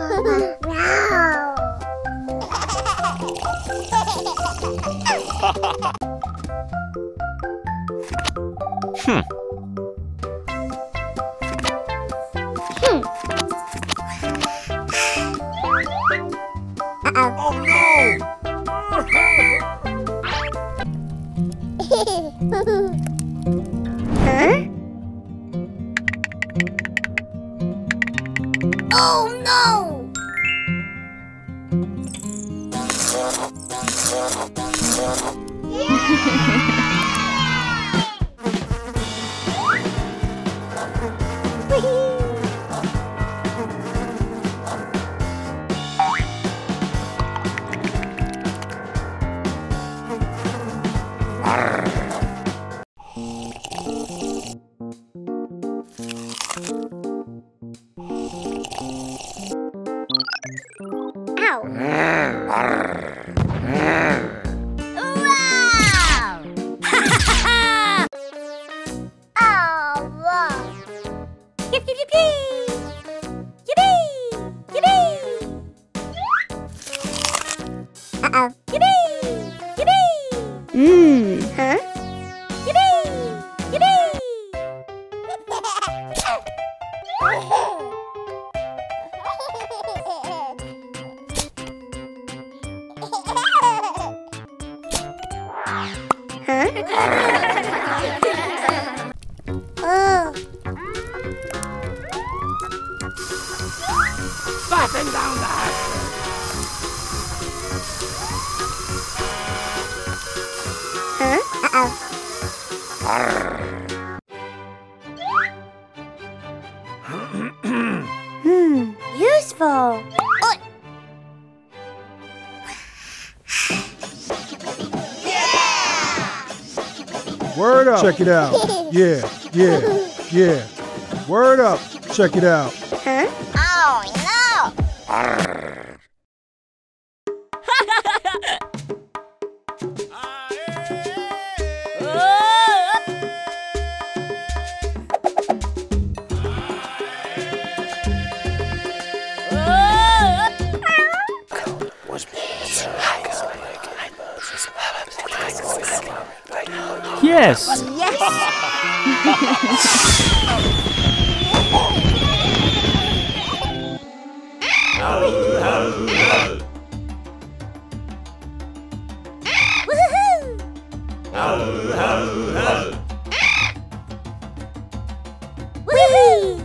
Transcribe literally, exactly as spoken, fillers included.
Hmm. Hmm. Uh-oh. Oh no! Huh? Oh no! Ow! Oh, wow! Yip, yip, yip, yip! Yippee! Yippee! Uh-oh! Yippee! Yippee! Mmm! Huh? Yippee! Yippee! Huh? Oh. Batten down the hatch! Huh? Uh-oh. Hmm, useful. Oh. Word up. Check it out. Yeah, yeah, yeah. Word up. Check it out. Huh? Oh, no. Yes. Yes. Whee!